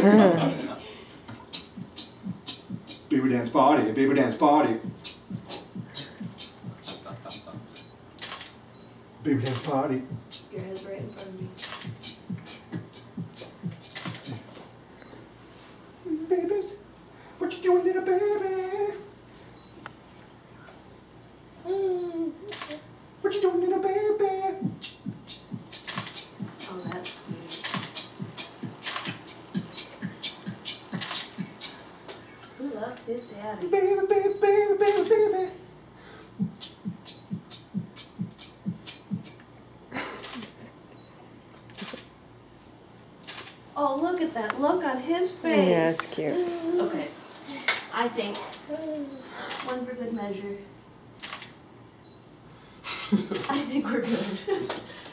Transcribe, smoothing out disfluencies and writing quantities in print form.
Baby dance party, baby dance party. Baby dance party. Your head's right in front of me. Babies, what you doing, little baby? What you doing, little baby? Oh, that's sweet. Who loves his daddy? Baby, baby, baby, baby, baby. Oh, look at that look on his face. Yeah, it's cute. Okay. I think one for good measure. I think we're good.